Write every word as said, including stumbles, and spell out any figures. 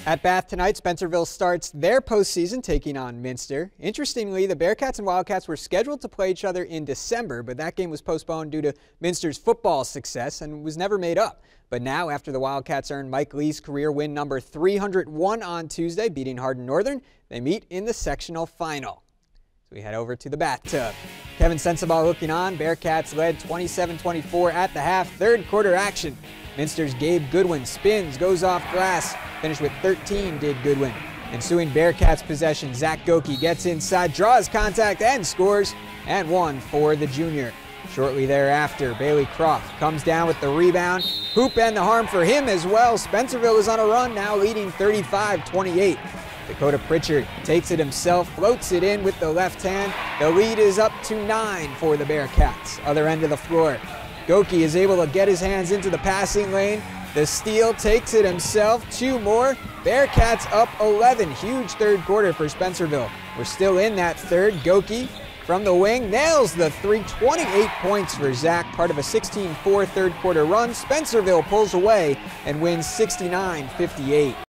At Bath tonight, Spencerville starts their postseason taking on Minster. Interestingly, the Bearcats and Wildcats were scheduled to play each other in December, but that game was postponed due to Minster's football success and was never made up. But now, after the Wildcats earned Mike Lee's career win number three hundred one on Tuesday, beating Hardin Northern, they meet in the sectional final. So we head over to the bathtub. Kevin Sensabaugh looking on. Bearcats led twenty-seven twenty-four at the half. Third quarter action. Minster's Gabe Goodwin spins, goes off glass. Finished with thirteen, did Goodwin. Ensuing Bearcats possession, Zach Goki gets inside, draws contact, and scores, and one for the junior. Shortly thereafter, Bailey Croft comes down with the rebound. Hoop and the harm for him as well. Spencerville is on a run, now leading thirty-five twenty-eight. Dakota Pritchard takes it himself, floats it in with the left hand. The lead is up to nine for the Bearcats. Other end of the floor, Goki is able to get his hands into the passing lane. The steal, takes it himself, two more. Bearcats up eleven. Huge third quarter for Spencerville. We're still in that third. Goki from the wing nails the three. twenty-eight points for Zach, part of a sixteen four third quarter run. Spencerville pulls away and wins sixty-nine fifty-eight.